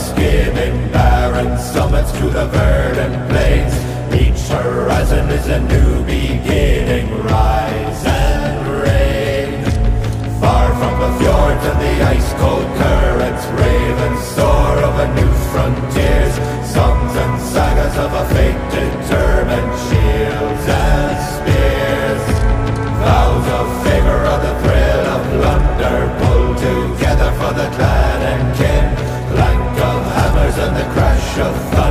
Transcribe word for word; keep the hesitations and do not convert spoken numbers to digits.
skimming barren summits to the verdant plains. Each horizon is a new beginning, rise and reign. Far from the fjords and the ice-cold currents, ravens soar over new frontiers. Songs and sagas of a fate determined, shields and spears. Vows of favour or the thrill of plunder, pulled together for the clan and kin. Clank of hammers and the crash of thunder.